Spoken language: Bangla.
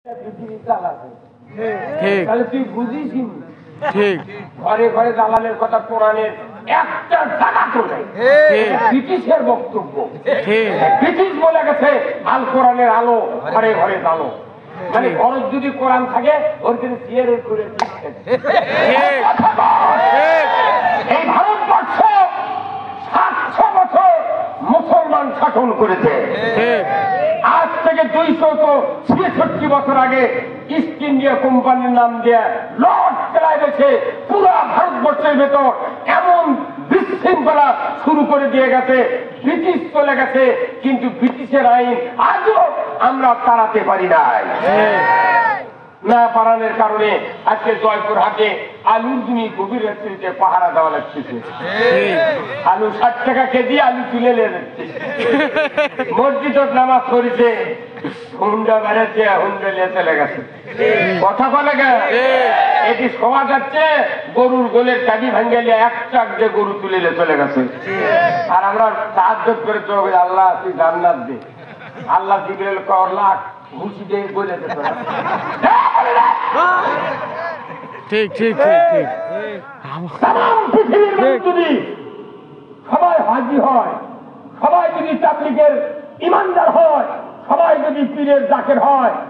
তাহলে তুই বুঝিস ঠিক ঘরে ঘরে দালালের কথা কোরআনের একটা জায়গা তো নেই। ব্রিটিশের বক্তব্য ব্রিটিশ বলে গেছে আল কোরআনের আলো ঘরে ঘরে আলো, মানে ঘরের যদি কোরআন থাকে ওর কিন্তু চেয়ারের করে এই ভারতবর্ষ 700 বছর মুসলমান শাসন করেছে। আজ থেকে 266 বছর আগে ইস্ট ইন্ডিয়া কোম্পানির নাম দিয়ে লর্ড ক্লাইভেছে পুরো ভারতবর্ষের ভেতর এমন বিশৃঙ্খলা শুরু করে দিয়ে গেছে। ব্রিটিশ চলে গেছে কিন্তু ব্রিটিশের আইন আজও আমরা তাড়াতে পারি নাই। না পারানোর কারণে আজকে জয়পুরহাটে আলুর জমি গভীর রাত্রিতে পাহারা দেওয়া লাগছে। আলু 60 টাকা কেজি, আলু তুলে নিচ্ছে। মসজিদের নামাজ পড়েছে, হুন্ডা বেড়েছে, হুন্ডা নিয়ে চলে গেছে। কথা বলে এটি শোয়া যাচ্ছে গরুর গোলের চাবি ভাঙ্গে নিয়ে এক চাক দিয়ে গরু তুলে নিয়ে চলে গেছে। আর আমরা সাহায্য করে তো আল্লাহ তুই জান্নাত দে, আল্লাহ জিবরাইল করলা ঘুষি দিয়ে বলে ঠিক ঠিক ঠিক ঠিক। পৃথিবীর মানুষ যদি সবাই হাজি হয়, সবাই যদি তাবলীগের ইমানদার হয়, সবাই যদি পীরের জাকের হয়,